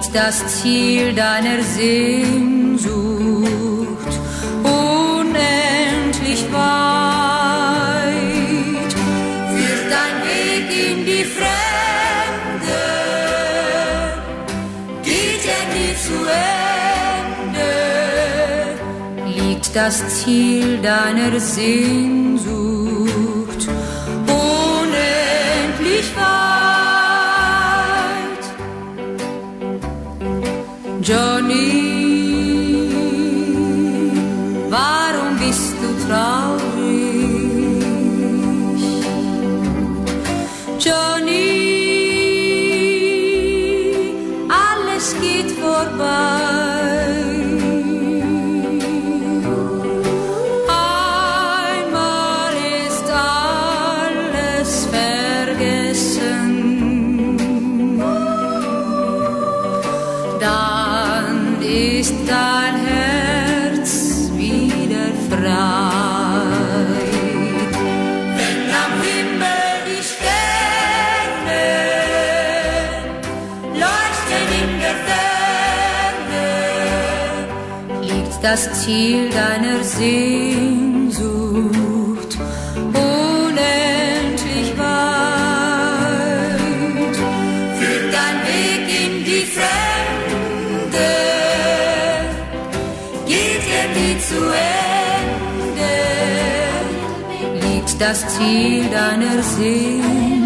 liegt das Ziel deiner Sehnsucht unendlich weit. Führt dein Weg in die Fremde, geht er nie zu Ende, liegt das Ziel deiner Sehnsucht unendlich weit. Johnny, warum bist du traurig? Johnny, alles geht vorbei. Einmal ist alles vergessen, dann ist dein Herz wieder frei. Wenn am Himmel die Sterne leuchten in der Ferne, liegt das Ziel deiner Sehnsucht unendlich weit. Führt dein Weg in die Fremde, geht er nie zu Ende, liegt das Ziel deiner Sehnsucht